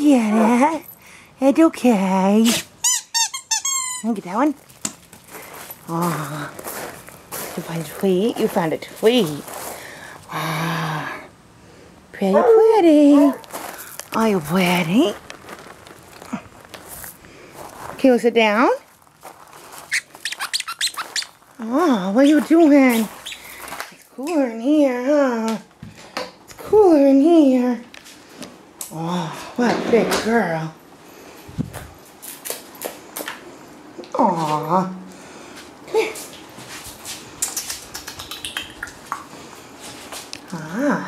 get it. It's okay. Can I get that one? Oh, you find a tweet? You found a tweet. Ah, pretty. Are you pretty? Okay, we'll sit down. Oh, what are you doing? It's cooler in here, huh? It's cooler in here. Oh, what a big girl. Aw. Come here. Ah.